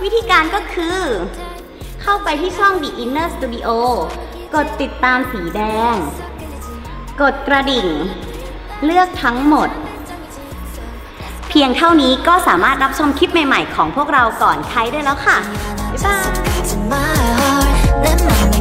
วิธีการก็คือเข้าไปที่ช่อง The Inner Studio กดติดตามสีแดงกดกระดิ่งเลือกทั้งหมดเพียงเท่านี้ก็สามารถรับชมคลิปใหม่ๆของพวกเราก่อนใครได้แล้วค่ะบ๊ายบาย